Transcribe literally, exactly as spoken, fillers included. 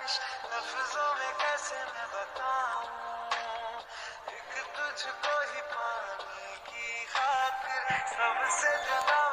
ख्वाहिश लफ्जों में कैसे मैं बताऊं, एक तुझको ही पाने की खातिर सबसे जुदा